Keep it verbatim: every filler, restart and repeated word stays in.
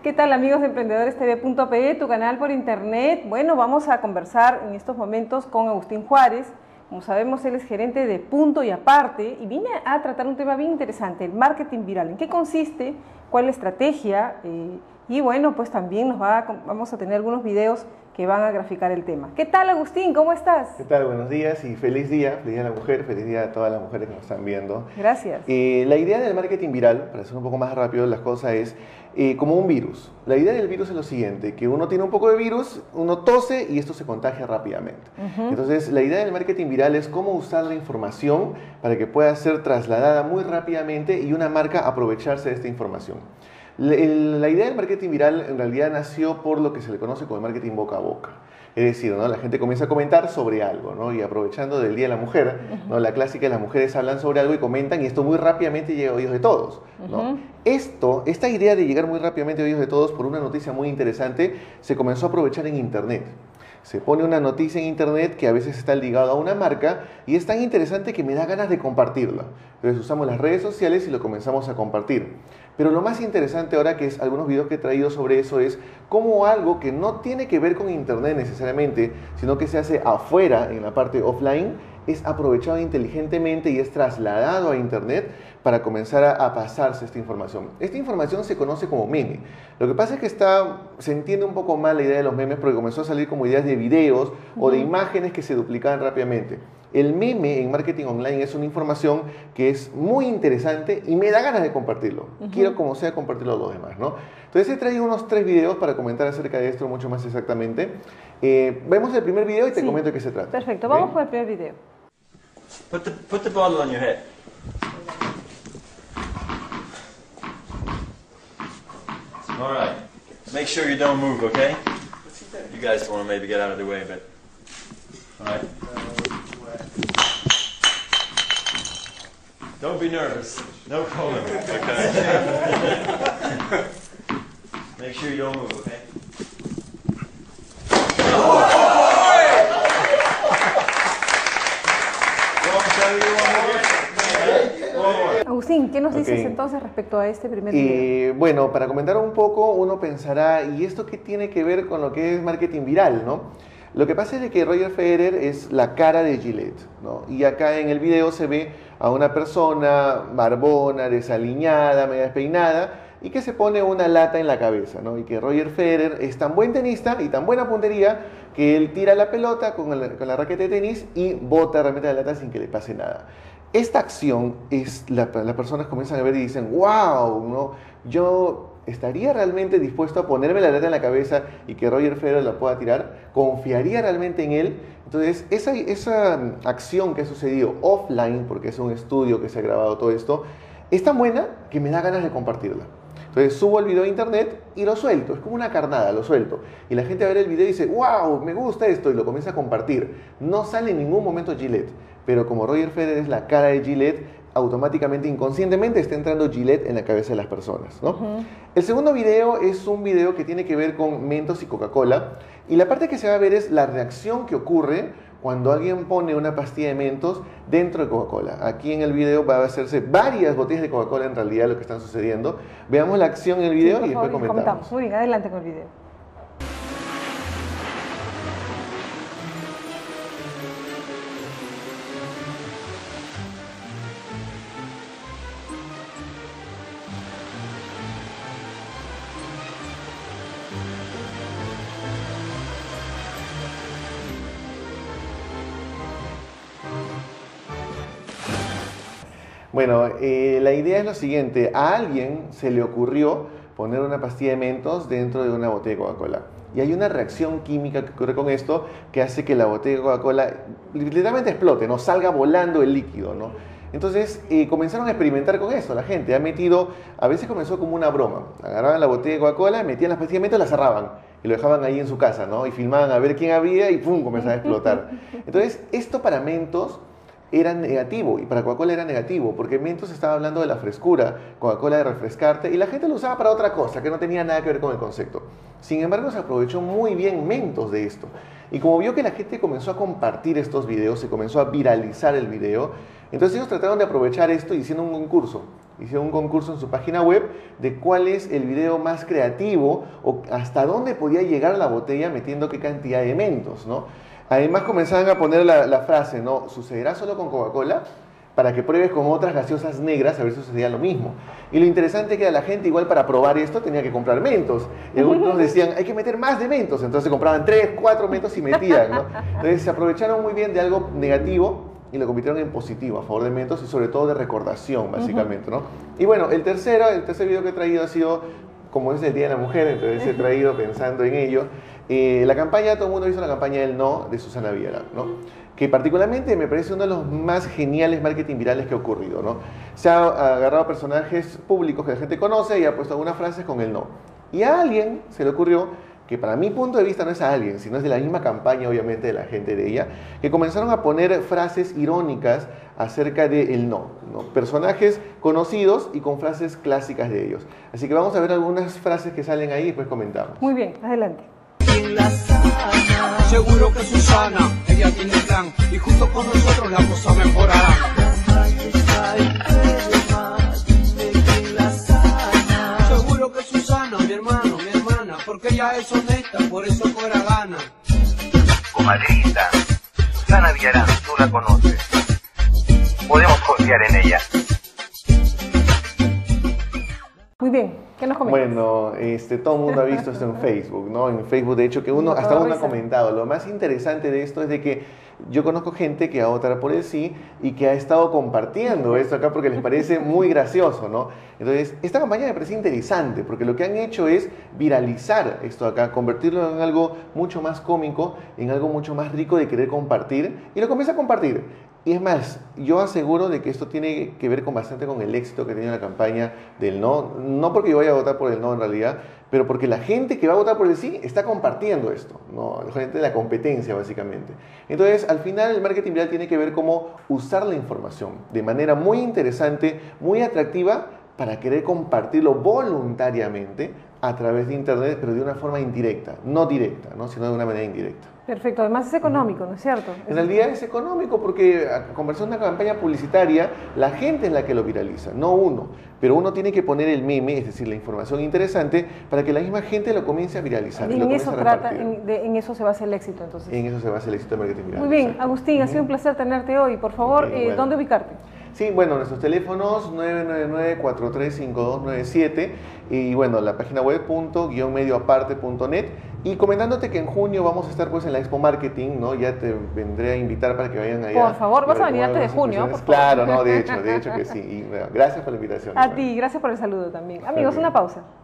¿Qué tal, amigos de emprendedores T V punto pe, tu canal por internet? Bueno, vamos a conversar en estos momentos con Agustín Juárez. Como sabemos, él es gerente de Punto y Aparte y viene a tratar un tema bien interesante, el marketing viral. ¿En qué consiste? ¿Cuál es la estrategia? Eh, y bueno, pues también nos va a, vamos a tener algunos videos que van a graficar el tema. ¿Qué tal, Agustín? ¿Cómo estás? ¿Qué tal? Buenos días y feliz día, feliz día a la mujer, feliz día a todas las mujeres que nos están viendo. Gracias. Eh, la idea del marketing viral, para hacer un poco más rápido las cosas, es eh, como un virus. La idea del virus es lo siguiente, que uno tiene un poco de virus, uno tose y esto se contagia rápidamente. Uh-huh. Entonces, la idea del marketing viral es cómo usar la información para que pueda ser trasladada muy rápidamente y una marca aprovecharse de esta información. La idea del marketing viral en realidad nació por lo que se le conoce como el marketing boca a boca. Es decir, ¿no? La gente comienza a comentar sobre algo, ¿no? Y aprovechando del Día de la Mujer, ¿no? La clásica, las mujeres hablan sobre algo y comentan y esto muy rápidamente llega a oídos de todos, ¿no? Uh-huh. Esto, esta idea de llegar muy rápidamente a oídos de todos por una noticia muy interesante se comenzó a aprovechar en Internet. Se pone una noticia en Internet que a veces está ligada a una marca y es tan interesante que me da ganas de compartirla. Entonces usamos las redes sociales y lo comenzamos a compartir. Pero lo más interesante ahora, que es algunos videos que he traído sobre eso, es cómo algo que no tiene que ver con Internet necesariamente, sino que se hace afuera, en la parte offline, es aprovechado inteligentemente y es trasladado a Internet para comenzar a, a pasarse esta información. Esta información se conoce como meme. Lo que pasa es que está, se entiende un poco mal la idea de los memes porque comenzó a salir como ideas de videos uh-huh. o de imágenes que se duplicaban rápidamente. El meme en marketing online es una información que es muy interesante y me da ganas de compartirlo. Uh-huh. Quiero como sea compartirlo a los demás, ¿no? Entonces he traído unos tres videos para comentar acerca de esto mucho más exactamente. Eh, vemos el primer video y te sí. comento de qué se trata. Perfecto, vamos ¿okay? con el primer video. Put the, put the bottle on your head. All right. Make sure you don't move, okay? You guys want to maybe get out of the way a bit. All right. Don't be nervous. No problem. Okay. Make sure you don't move, okay? Agustín, ¿qué nos dices okay. entonces respecto a este primer video? Eh, bueno, para comentar un poco, uno pensará, ¿y esto qué tiene que ver con lo que es marketing viral, no? Lo que pasa es que Roger Federer es la cara de Gillette, ¿no? Y acá en el video se ve a una persona barbona, desaliñada, media despeinada, y que se pone una lata en la cabeza, ¿no? Y que Roger Federer es tan buen tenista y tan buena puntería que él tira la pelota con la, con la raqueta de tenis y bota realmente la lata sin que le pase nada. Esta acción, es la, las personas comienzan a ver y dicen, wow, ¿no? Yo estaría realmente dispuesto a ponerme la lata en la cabeza y que Roger Federer la pueda tirar, confiaría realmente en él. Entonces, esa, esa acción que ha sucedido offline, porque es un estudio que se ha grabado todo esto, es tan buena que me da ganas de compartirla. Entonces subo el video a internet y lo suelto, es como una carnada, lo suelto. Y la gente va a ver el video y dice, wow, me gusta esto, y lo comienza a compartir. No sale en ningún momento Gillette, pero como Roger Federer es la cara de Gillette, automáticamente, inconscientemente está entrando Gillette en la cabeza de las personas, ¿no? Uh-huh. El segundo video es un video que tiene que ver con Mentos y Coca-Cola, y la parte que se va a ver es la reacción que ocurre cuando alguien pone una pastilla de Mentos dentro de Coca-Cola. Aquí en el video va a hacerse varias botellas de Coca-Cola en realidad lo que están sucediendo. Veamos la acción en el video sí, y después comentamos. comentamos. Muy bien, adelante con el video. Bueno, eh, la idea es lo siguiente, a alguien se le ocurrió poner una pastilla de Mentos dentro de una botella de Coca-Cola. Y hay una reacción química que ocurre con esto que hace que la botella de Coca-Cola literalmente explote, ¿no? Salga volando el líquido, ¿no? Entonces eh, comenzaron a experimentar con eso, la gente ha metido, a veces comenzó como una broma, agarraban la botella de Coca-Cola, metían las pastillas de Mentos y la cerraban y lo dejaban ahí en su casa, ¿no? Y filmaban a ver quién abría y ¡pum! Comenzaba a explotar. Entonces esto para Mentos era negativo y para Coca-Cola era negativo porque Mentos estaba hablando de la frescura, Coca-Cola de refrescarte y la gente lo usaba para otra cosa que no tenía nada que ver con el concepto. Sin embargo, se aprovechó muy bien Mentos de esto y como vio que la gente comenzó a compartir estos videos, se comenzó a viralizar el video, Entonces ellos trataron de aprovechar esto y hicieron un concurso. Hicieron un concurso en su página web de cuál es el video más creativo o hasta dónde podía llegar la botella metiendo qué cantidad de mentos, ¿no? Además comenzaban a poner la, la frase, ¿no? ¿Sucederá solo con Coca-Cola? Para que pruebes con otras gaseosas negras a ver si sucedía lo mismo. Y lo interesante es que la gente igual para probar esto tenía que comprar mentos. Y algunos decían, hay que meter más de mentos. Entonces compraban tres, cuatro mentos y metían, ¿no? Entonces se aprovecharon muy bien de algo negativo y lo convirtieron en positivo, a favor de mentos y sobre todo de recordación, básicamente, ¿no? Y bueno, el tercero, el tercer video que he traído ha sido, como es el Día de la Mujer, entonces he traído pensando en ello. Eh, la campaña, todo el mundo ha visto la campaña del No de Susana Villarán, ¿no? Que particularmente me parece uno de los más geniales marketing virales que ha ocurrido, ¿no? Se ha agarrado a personajes públicos que la gente conoce y ha puesto algunas frases con el no. Y a alguien se le ocurrió, que para mi punto de vista no es a alguien, sino es de la misma campaña, obviamente, de la gente de ella, que comenzaron a poner frases irónicas acerca del no, ¿no? Personajes conocidos y con frases clásicas de ellos. Así que vamos a ver algunas frases que salen ahí y después comentamos. Muy bien, adelante. Seguro que Susana, ella tiene plan y junto con nosotros la cosa mejorará. Seguro que Susana, mi hermano, mi hermana, porque ella es honesta, por eso fuera gana. Comadrita, Susana Villarán, tú la conoces. Podemos confiar en ella. Muy bien, ¿qué nos comentas? Bueno, este, todo el mundo ha visto esto en Facebook, ¿no? En Facebook, de hecho, que uno, hasta uno ha comentado. Lo más interesante de esto es de que yo conozco gente que va a votar por el sí y que ha estado compartiendo esto acá porque les parece muy gracioso, ¿no? Entonces, esta campaña me parece interesante porque lo que han hecho es viralizar esto acá, convertirlo en algo mucho más cómico, en algo mucho más rico de querer compartir, y lo comienza a compartir. Y es más, yo aseguro de que esto tiene que ver con bastante con el éxito que tiene la campaña del no, no porque yo vaya a votar por el no en realidad, pero porque la gente que va a votar por el sí está compartiendo esto, ¿no? La gente de la competencia, básicamente. Entonces, al final, el marketing viral tiene que ver cómo usar la información de manera muy interesante, muy atractiva, para querer compartirlo voluntariamente a través de Internet, pero de una forma indirecta, no directa, ¿no? Sino de una manera indirecta. Perfecto, además es económico, ¿no es cierto? En realidad es económico porque a conversar una campaña publicitaria, la gente es la que lo viraliza, no uno. Pero uno tiene que poner el meme, es decir, la información interesante, para que la misma gente lo comience a viralizar. Y y en lo eso comience a trata, repartir. en, de- en eso se basa el éxito, entonces. En eso se basa el éxito del marketing viral. Muy bien, Exacto. Agustín, ha sido un placer tenerte hoy. Por favor, Ok, eh, bueno. ¿dónde ubicarte? Sí, bueno, nuestros teléfonos nueve nueve nueve, cuatro tres cinco dos nueve siete y bueno, la página web punto guión medio aparte punto net, y comentándote que en junio vamos a estar pues en la Expo Marketing, ¿no? Ya te vendré a invitar para que vayan allá. Por favor, vas a ver venir cómo antes de van junio, las por impresiones. favor. Claro, no, de hecho, de hecho que sí. Y, bueno, gracias por la invitación. A Iván. ti, gracias por el saludo también. Amigos, Ok. una pausa.